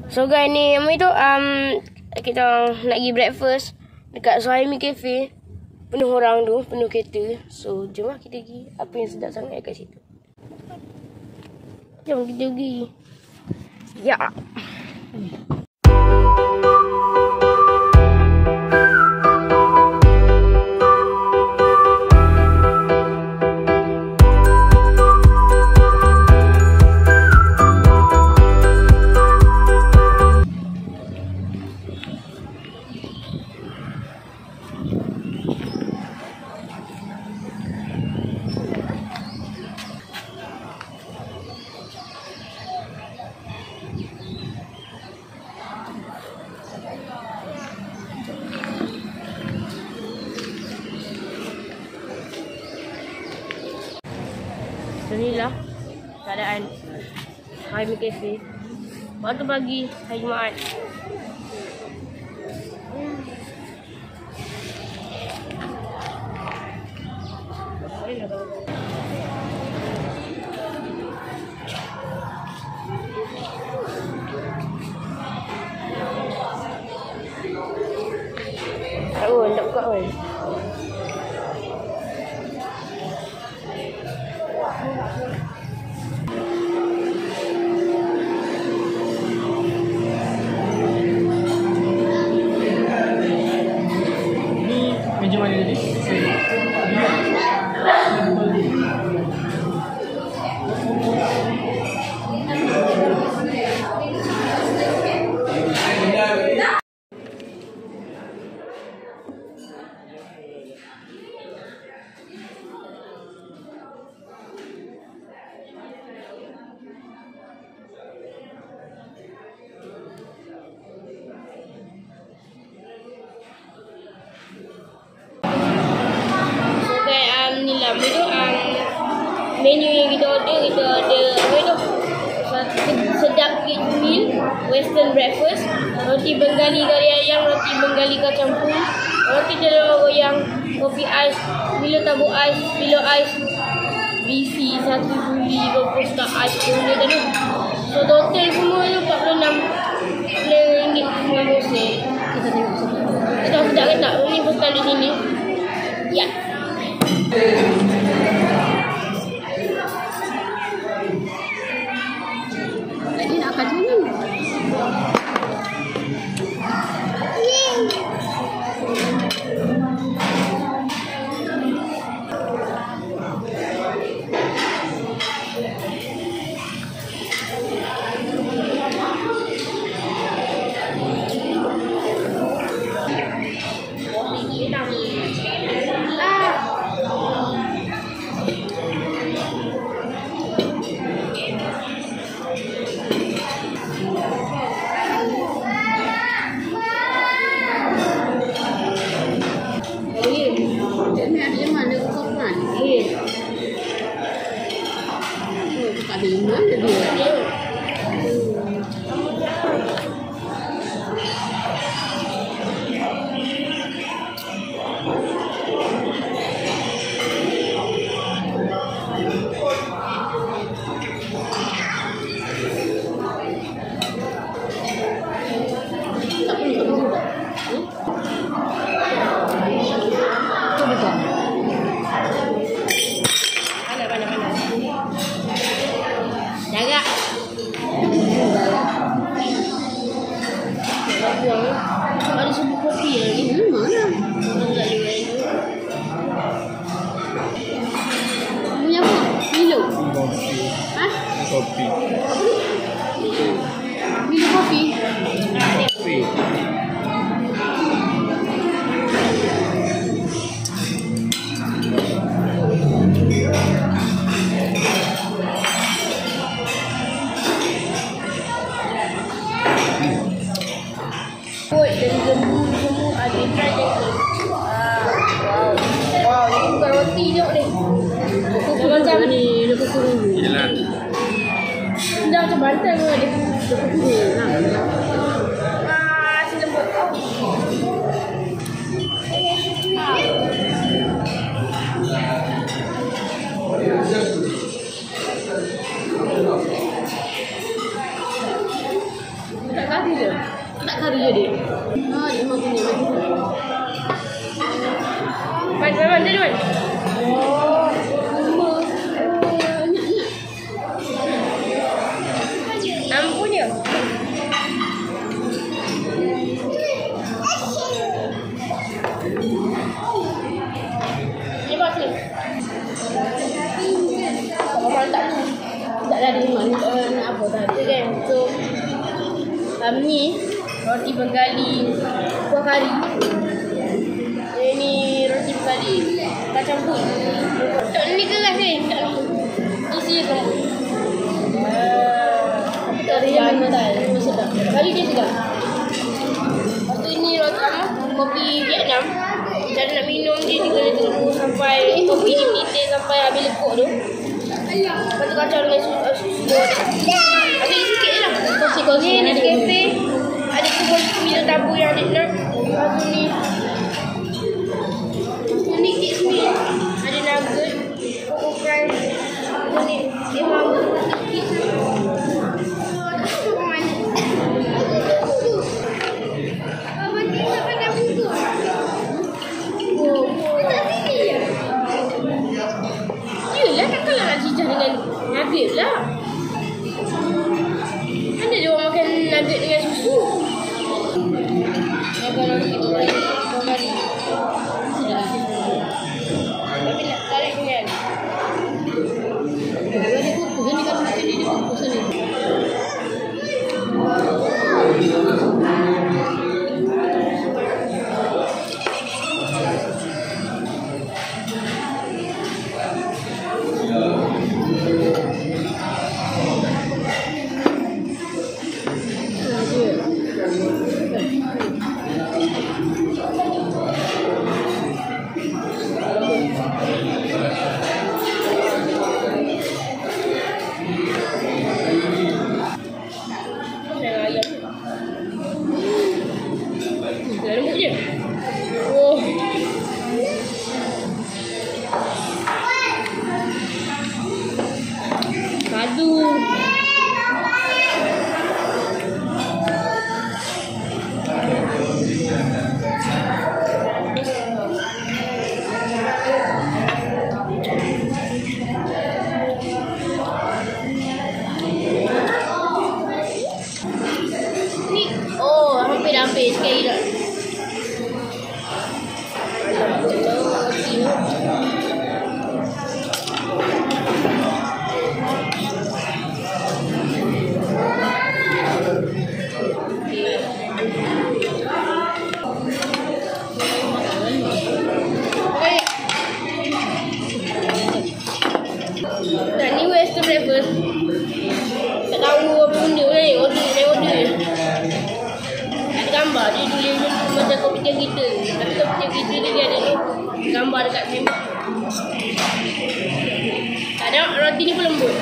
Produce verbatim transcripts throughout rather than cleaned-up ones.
So guys, ni apa itu um kita nak pergi breakfast dekat Suhaimi Cafe. Penuh orang tu, penuh kereta. So jom lah kita pergi. Apa yang sedap sangat kat situ. Jom kita pergi. Ya. So inilah keadaan Suhaimi Cafe waktu pagi hari Jumaat. Tak pun, tak buka pun. Meja mana tadi? Apa tu um, menu yang kita order, kita order apa tu sedap kids meal, western breakfast, roti bengali kari ayam, roti bengali kacang pul, roti telur goyang, kopi ais, Milo tabur ais, Milo ais, B C satu buli dua puluh star ais benda tadi. So total semua tu empat puluh enam ringgit sembilan puluh sen. Kita tengok sedap. Sedap sedap ke tak? Ini postal di sini. Ya. Lagi nak kat sini. Di mana dia? Tak perlu tak perlu. Jaga. Ada susu kopi lagi. Hmm, mana? Punya apa? Milo. Kopi. Hah? Kopi. Milo kopi. Kopi. Dan lembu semua ada try je. Ah, wow. Wow, ni bukan roti je ni. Kuku macam ni, dia kuku ni. Yalah. Dah macam bantal pun ada. Kuku ni. Ah, si lembut. Tak kah? je. Tak kari je dia. Ha, dia memang punya baju. Man, man, man, dia man. Oh, semua. Oh, nak nak. Ampunnya. Ni bos ni. Orang tak tu. Tak ada di mana nak apa tadi. Okay, kan? So, um, ni roti bengali kuah kari. Ini roti bengali kacang pun. Tak ni keras ni. Tak ni. Isi je kamu. Kari yang mana dah? Sedap. Kari dia sedap. Lepas tu ni roti apa? Kopi Vietnam. Dan nak minum dia dia kena tunggu sampai kopi ni putih sampai habis lekuk tu. Lepas tu kacau dengan susu. Uh, susu. Ada sikit je lah. Kongsi-kongsi Ni ada. di kafe. Ada kubur sembilan tabu yang ada nak. Lepas tu ni. Lepas tu ni kek sembilan. Ada nugget. Coco fries. Lepas tu ni. Dia mahu. Yelah, takkanlah nak cicah dengan nugget lah. Mana dia orang makan nugget dengan susu? Makan roti tu lagi. Makan ni. Tapi nak tarik dengan. Dia ada kukus. Ni kan macam ni dia kukus ni. Dengan ayam. Dah lembut je. Oh. Padu. Ni, oh, hampir dah habis sekali dah. Dan ni western breakfast. Tak tahu apa benda ni. Order, saya order. Ada gambar. Dia tulis macam komputer kita. Tapi komputer kita ni dia ada ni gambar dekat tembok. Tak ada, roti ni pun lembut.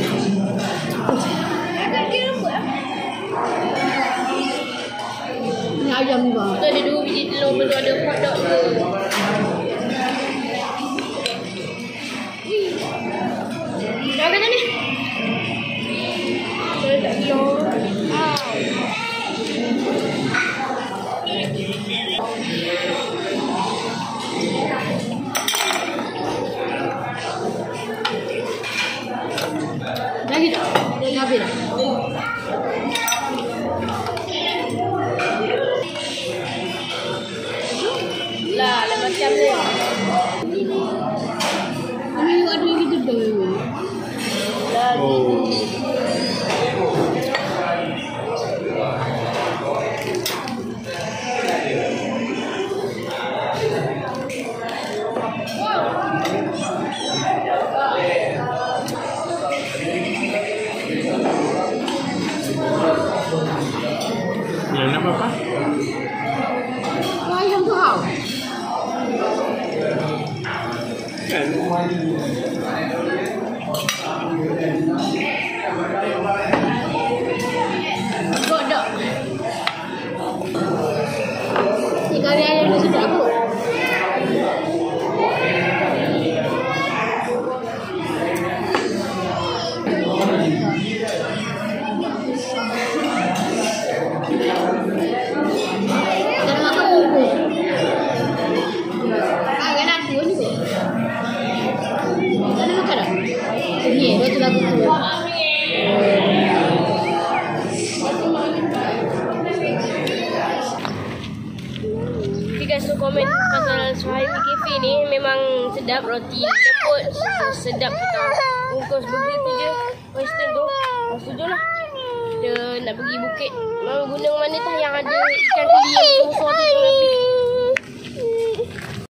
Agak kira lembut lah. Ni ayam ni bang. Tu ada dua biji telur. Lepas tu ada hotdog tu. Dah kata ni. Saya tak telur. Lagi tak? Dah habis dah. Lah, lah macam ni. Ini ada lagi tu dah. Lah, Oh. Yang nak apa? Wah, ayam tu kau. Kan? Godok. Ni kari ayam ni sedap kot. guys, so komen pasal Suhaimi Cafe ni. Memang sedap, roti lembut, sedap. Kita bungkus burger tu je, western tu. Lepas tu je lah kita nak pergi bukit. Gunung mana tah yang ada ikan keli yang besar tu, kita nak pergi.